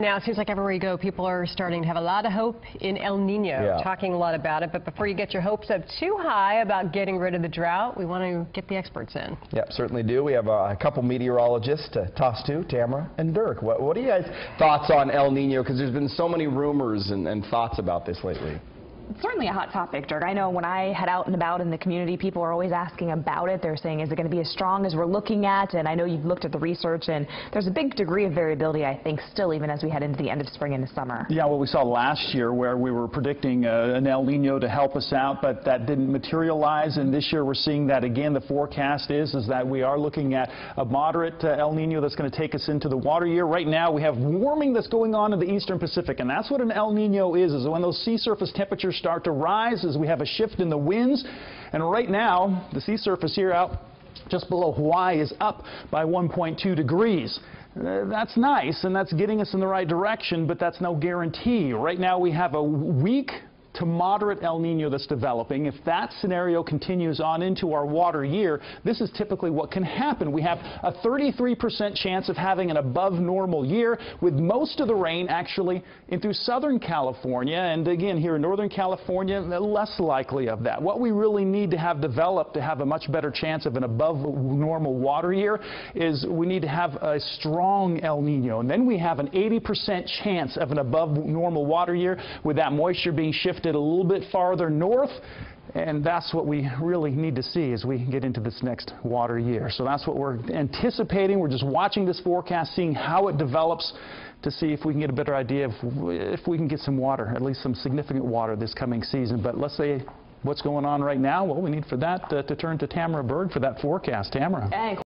now, it seems like everywhere you go, people are starting to have a lot of hope in El Nino, talking a lot about it. But before you get your hopes up too high about getting rid of the drought, we want to get the experts in. Yep, certainly do. We have a couple meteorologists to toss to, Tamara and Dirk. What are you guys' thoughts on El Nino? Because there's been so many rumors and thoughts about this lately. It's certainly a hot topic, Dirk. I know when I head out and about in the community, people are always asking about it. They're saying, is it going to be as strong as we're looking at? And I know you've looked at the research, and there's a big degree of variability, I think, still even as we head into the end of spring into summer. Yeah, well, we saw last year where we were predicting an El Nino to help us out, but that didn't materialize. And this year we're seeing that again. The forecast is that we are looking at a moderate El Nino that's going to take us into the water year. Right now we have warming that's going on in the eastern Pacific, and that's what an El Nino is when those sea surface temperatures start to rise as we have a shift in the winds. And right now the sea surface here out just below Hawaii is up by 1.2 degrees. That's nice, and that's getting us in the right direction, but that's no guarantee. Right now we have a weak to moderate El Nino that's developing. If that scenario continues on into our water year, this is typically what can happen. We have a 33% chance of having an above normal year, with most of the rain actually in through Southern California, and again here in Northern California, less likely of that. What we really need to have developed to have a much better chance of an above normal water year is we need to have a strong El Nino, and then we have an 80% chance of an above normal water year, with that moisture being shifted a little bit farther north. And that's what we really need to see as we get into this next water year. So that's what we're anticipating. We're just watching this forecast, seeing how it develops, to see if we can get a better idea if we can get some water, at least some significant water this coming season. But let's say what's going on right now. Well, we need for that to turn to Tamara Berg for that forecast. Tamara.